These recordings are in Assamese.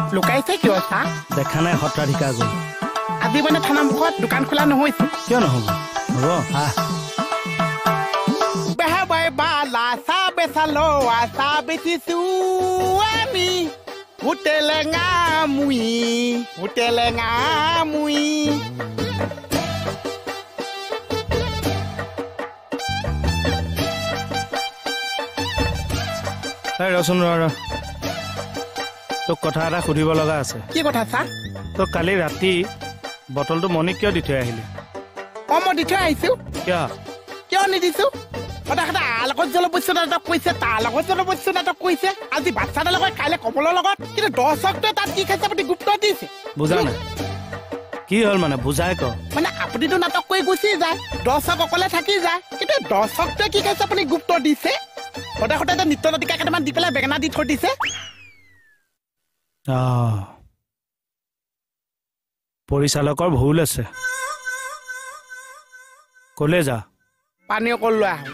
লুকাইছে কিয় ছাৰ দেখা নাই সত্ৰাধিকাৰ গ'ল আজি মানে থানা মুখত দোকান খোলা নহৈছে কিয় নহ'ব হ'ব আহ বেহাবাই বালা চাহ বেচালো চাহ বেচিছো আমি হোটেলেঙা মুই ৰচোন ৰ তোক কথা এটা সুধিব লগা আছে কি কথা ছাৰ তই কালি ৰাতি বটলটো মণিক কিয় দি থৈ আহিলি মই দি থৈ আহিছো কিয় নিদিছো তাৰ লগত জলপস্য নাটক কৰিছে তাৰ লগত জলপস্য নাটক কৰিছে আজি বাচ্চাটাৰ লগত কাইলৈ কমলৰ লগত কিন্তু দৰ্শকটোৱে তাত কি খাইছে আপুনি গুৰুত্ব দিছে বুজা নাই কি হ'ল মানে বুজাই ক মানে আপুনিতো নাটক কৰি গুচি যায় দৰ্শক অকলে থাকি যায় কিন্তু দৰ্শকটোৱে কি খাইছে আপুনি গুৰুত্ব দিছে সদায় সদায় নৃত্য নাটিকা কেইটামান দি পেলাই বেঙেনা দি থৈ দিছে পৰিচালকৰ ভুল আছে কলে যা পানী অকল লৈ আহো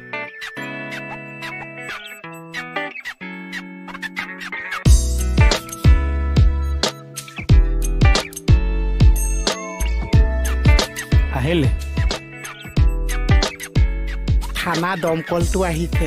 আহিলে থানা দমকলটো আহিছে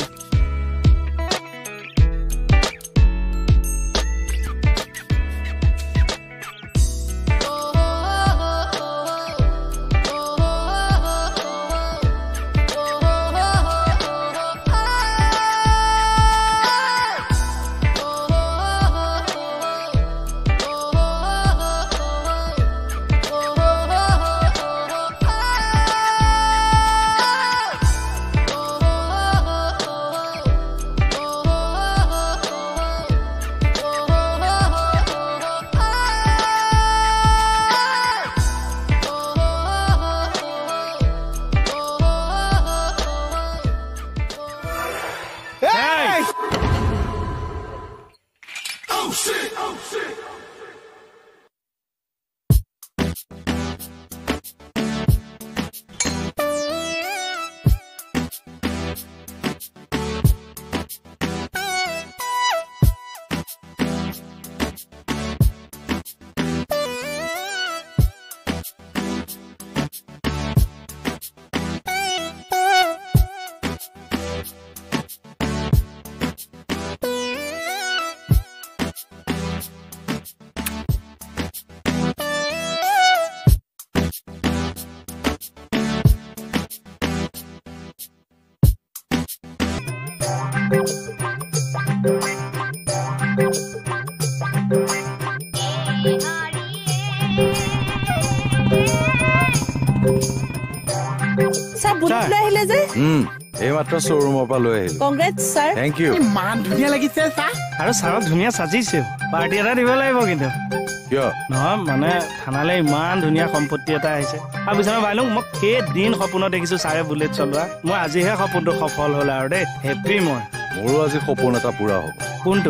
শ্বৰুমৰ পৰা লৈ আহিলো কংগ্ৰেছ ছাৰ থেংক ইউ ইমান ধুনীয়া লাগিছে ছাৰ আৰু ছাৰক ধুনীয়া সাজিছে পাৰ্টি এটা দিব লাগিব কিন্তু কিয় নহয় মানে থানালে ইমান ধুনীয়া সম্পত্তি এটা আহিছে আৰু বিচনা বাইলুং মই কেইদিন সপোনত দেখিছো ছাৰে বুলেট চলোৱা মই আজিহে সপোনটো সফল হ'ল আৰু দেই হেপী মই মোৰো আজি সপোন এটা পুৰা হ'ব কোনটো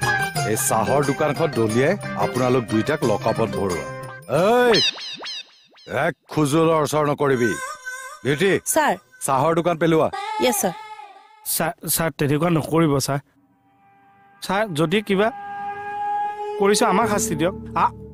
এই চাহৰ দোকানখন দলিয়াই আপোনালোক দুইটাক লকআপত ভৰোৱা এক খুজুলৰ অৰ্চৰ নকৰিবি বিউটি ছাৰ চাহৰ দোকান পেলোৱা য়েছ ছাৰ ছাৰ তেনেকুৱা নকৰিব ছাৰ যদি কিবা কৰিছো আমাক শাস্তি দিয়ক